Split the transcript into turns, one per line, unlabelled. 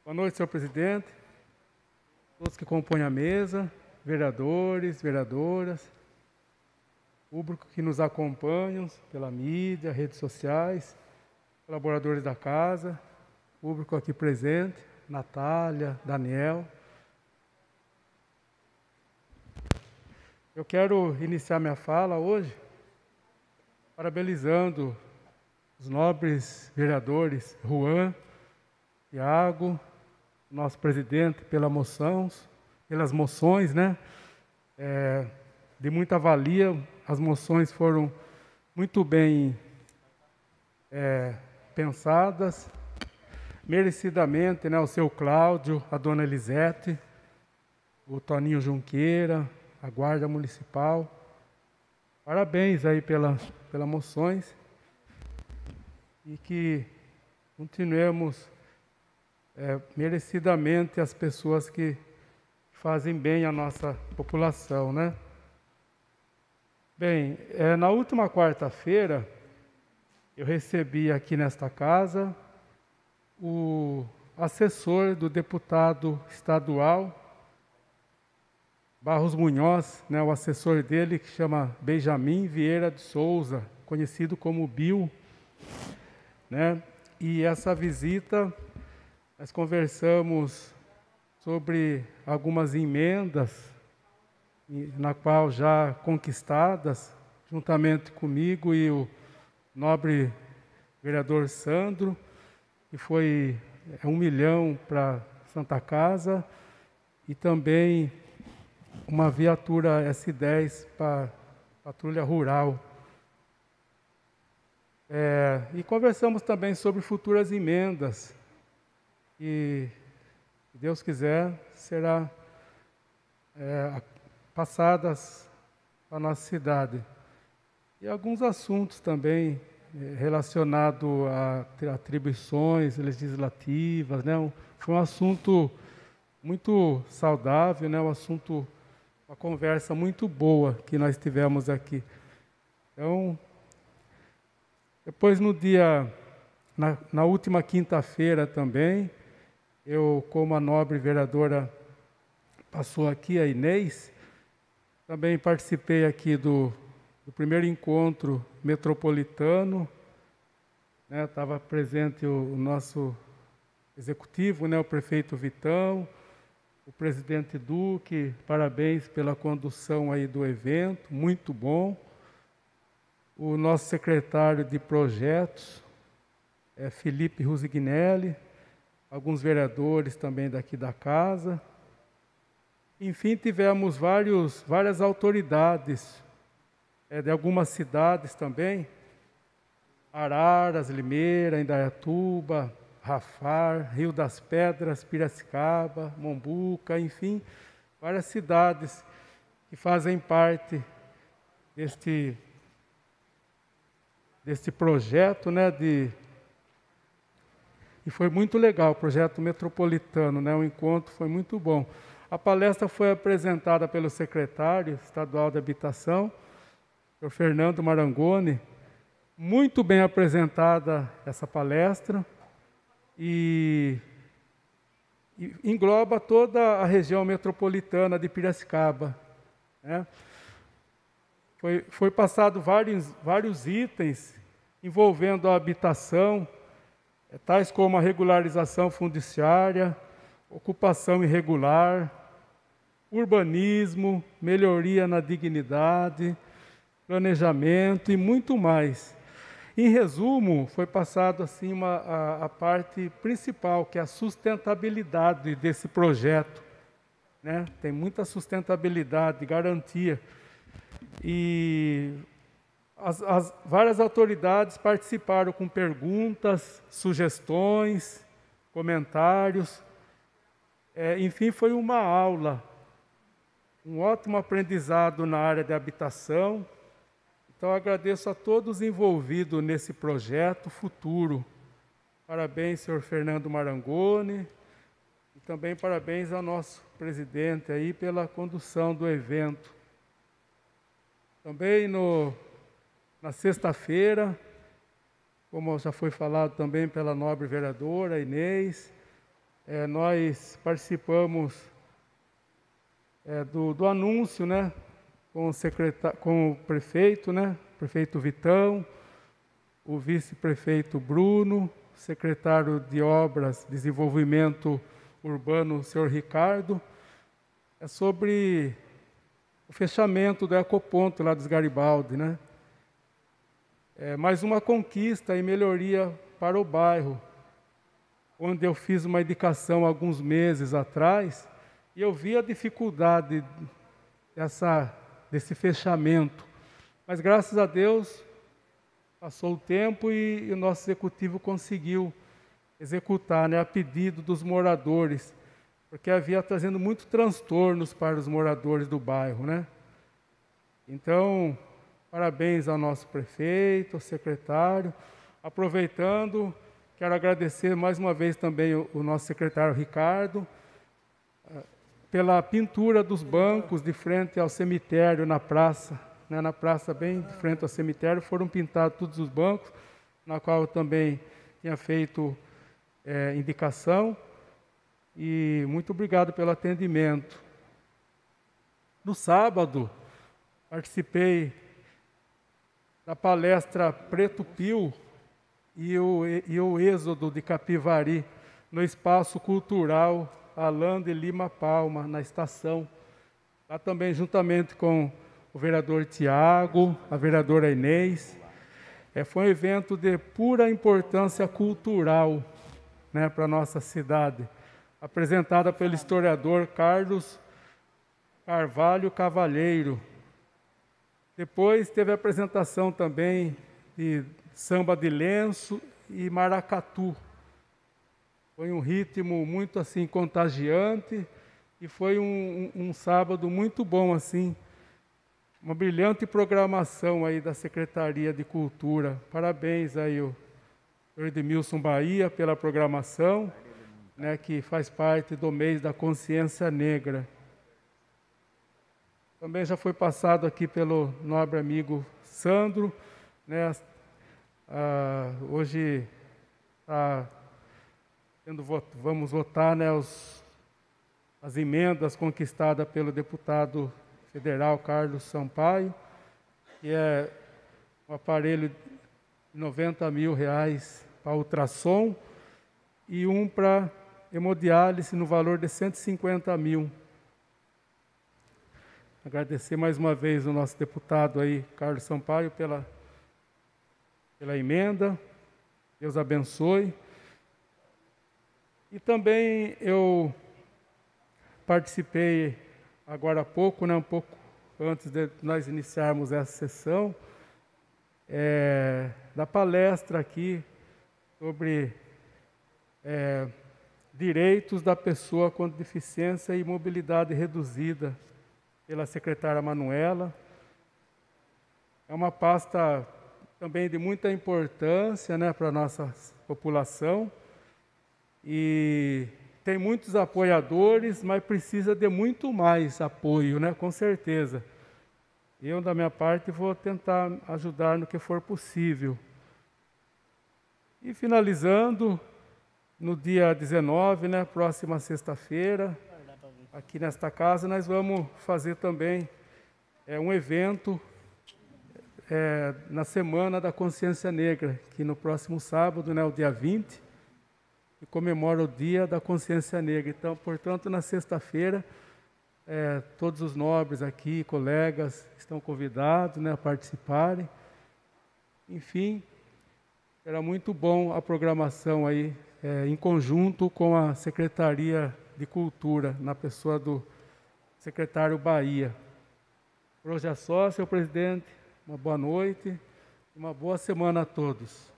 Boa noite, senhor presidente, todos que compõem a mesa, vereadores, vereadoras, público que nos acompanham pela mídia, redes sociais, colaboradores da casa, público aqui presente, Natália, Daniel. Eu quero iniciar minha fala hoje parabenizando os nobres vereadores Juan, Tiago, nosso presidente, pelas moções, né? De muita valia, as moções foram muito bem pensadas, merecidamente, né? O seu Cláudio, a dona Elisete, o Toninho Junqueira, a Guarda Municipal. Parabéns aí pelas moções e que continuemos merecidamente as pessoas que fazem bem à nossa população, né? Bem, na última quarta-feira, eu recebi aqui nesta casa o assessor do deputado estadual, Barros Munhoz, né, o assessor dele, que chama Benjamin Vieira de Souza, conhecido como Bill, né? E essa visita, nós conversamos sobre algumas emendas, na qual já conquistadas, juntamente comigo e o nobre vereador Sandro, que foi 1 milhão para Santa Casa, e também uma viatura S10 para patrulha rural. E conversamos também sobre futuras emendas, e, se Deus quiser, será passadas à nossa cidade. E alguns assuntos também relacionados a atribuições legislativas, né? Foi um assunto muito saudável, né? Uma conversa muito boa que nós tivemos aqui. Então, depois na última quinta-feira também, eu, como a nobre vereadora passou aqui, a Inês, também participei aqui do primeiro encontro metropolitano, né? Estava presente o nosso executivo, né? O prefeito Vitão, o presidente Duque, parabéns pela condução aí do evento, muito bom. O nosso secretário de projetos, Felipe Rusignelli, alguns vereadores também daqui da casa. Enfim, tivemos várias autoridades de algumas cidades também, Araras, Limeira, Indaiatuba, Rafar, Rio das Pedras, Piracicaba, Mombuca, enfim, várias cidades que fazem parte deste projeto, né? E foi muito legal, o projeto metropolitano, né? O encontro foi muito bom. A palestra foi apresentada pelo secretário estadual de Habitação, o Fernando Marangoni. Muito bem apresentada essa palestra e engloba toda a região metropolitana de Piracicaba, né? Foi passado vários itens envolvendo a habitação, tais como a regularização fundiária, ocupação irregular, urbanismo, melhoria na dignidade, planejamento e muito mais. Em resumo, foi passado assim a parte principal, que é a sustentabilidade desse projeto, né? Tem muita sustentabilidade, garantia. E as várias autoridades participaram com perguntas, sugestões, comentários. Enfim, foi uma aula, um ótimo aprendizado na área de habitação. Então, agradeço a todos envolvidos nesse projeto futuro. Parabéns, senhor Fernando Marangoni, e também parabéns ao nosso presidente aí pela condução do evento. Também na sexta-feira, como já foi falado também pela nobre vereadora Inês, nós participamos do anúncio, né, com o prefeito, né, prefeito Vitão, o vice-prefeito Bruno, secretário de Obras, Desenvolvimento Urbano, o senhor Ricardo, sobre o fechamento do ecoponto lá dos Garibaldi, né? Mais uma conquista e melhoria para o bairro, onde eu fiz uma indicação alguns meses atrás, e eu vi a dificuldade desse fechamento. Mas, graças a Deus, passou o tempo e o nosso executivo conseguiu executar, né, a pedido dos moradores, porque havia trazendo muitos transtornos para os moradores do bairro, né? Então, parabéns ao nosso prefeito, ao secretário. Aproveitando, quero agradecer mais uma vez também o nosso secretário Ricardo, pela pintura dos bancos de frente ao cemitério na praça, né, na praça bem de frente ao cemitério, foram pintados todos os bancos, na qual eu também tinha feito indicação, e muito obrigado pelo atendimento. No sábado, participei da palestra Preto Pio e o Êxodo de Capivari, no Espaço Cultural Alain de Lima Palma, na estação. Lá também, juntamente com o vereador Tiago, a vereadora Inês. Foi um evento de pura importância cultural, né, para a nossa cidade, apresentada pelo historiador Carlos Carvalho Cavalheiro. Depois teve a apresentação também de samba de lenço e maracatu. Foi um ritmo muito assim contagiante e foi um sábado muito bom assim. Uma brilhante programação aí da Secretaria de Cultura. Parabéns aí o Edmilson Bahia pela programação, né, que faz parte do mês da consciência negra. Também já foi passado aqui pelo nobre amigo Sandro, né, hoje vamos votar, né, as emendas conquistadas pelo deputado federal Carlos Sampaio, que é um aparelho de R$90 mil para ultrassom e um para hemodiálise no valor de R$150 mil. Agradecer mais uma vez o nosso deputado aí, Carlos Sampaio, pela emenda. Deus abençoe. E também eu participei agora há pouco, né, um pouco antes de nós iniciarmos essa sessão, da palestra aqui sobre direitos da pessoa com deficiência e mobilidade reduzida, pela secretária Manuela. É uma pasta também de muita importância, né, para a nossa população, e tem muitos apoiadores, mas precisa de muito mais apoio, né, com certeza. Eu, da minha parte, vou tentar ajudar no que for possível. E finalizando, no dia 19, né, próxima sexta-feira, aqui nesta casa, nós vamos fazer também um evento na Semana da Consciência Negra, que no próximo sábado, né, o dia 20, que comemora o Dia da Consciência Negra. Então, portanto, na sexta-feira, todos os nobres aqui, colegas, estão convidados, né, a participarem. Enfim, era muito bom a programação aí, em conjunto com a Secretaria de Cultura, na pessoa do secretário Bahia. Por hoje é só, senhor presidente. Uma boa noite e uma boa semana a todos.